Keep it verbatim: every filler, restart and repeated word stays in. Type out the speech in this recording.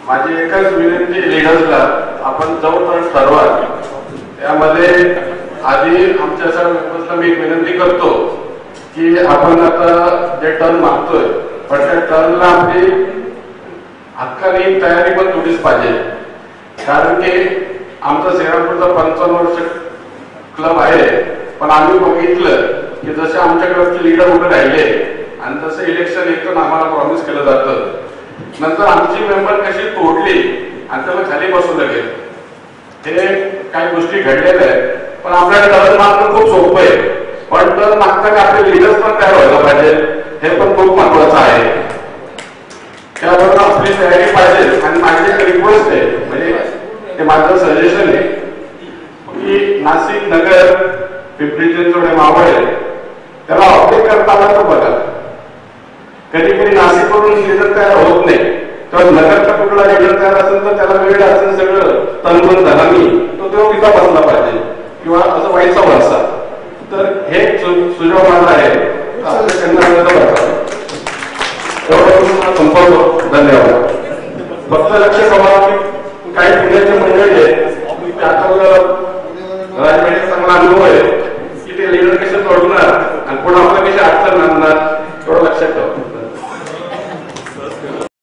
माझी एकच विनंती लीडर्सला, आपण जो टर्न ठरवा त्यामध्ये आधी आमच्या सर्व मेंबर्सला मी विनंती करतो की आपण आता जे टर्न मागतोय पण त्या टर्नला आपली हक्काने तयारी पण थोडीच पाहिजे. कारण की आमचा श्रीरामपूरचा पंचावन्न वर्ष क्लब आहे, पण आम्ही बघितलं की जसे आमच्या क्लबचे लीडर उभे राहिले आणि जसं इलेक्शन येतं आम्हाला प्रॉमिस केलं जातं, नंतर आमची मेंबर कशी तोडली आणि त्याला खाली बसवलं गेलं. हे काही गोष्टी घडलेल्या आहेत. पण आपल्याला टर्न मागणं खूप सोपं आहे, पण टर्न मागताना आपले लीडर्स पण तयार व्हायला पाहिजे, हे पण खूप महत्वाचं आहे. त्याबरोबर आपली तयारी पाहिजे. आणि माझी एक रिक्वेस्ट आहे, म्हणजे ते माझं सजेशन आहे की नाशिक नगर पिंपरी चिंचवड मावळ आहे त्याला ऑपरेट करताना तो बघा. कधी कधी नाशिकवरून लीडर तयार होत नाही, तर नगरचा कुठला लीडर तयार असेल तर त्याला वेळ असेल सगळं तनमन धनानी तो तो तिथं बसला पाहिजे किंवा असं व्हायचा वर्षा. तर हे सुझाव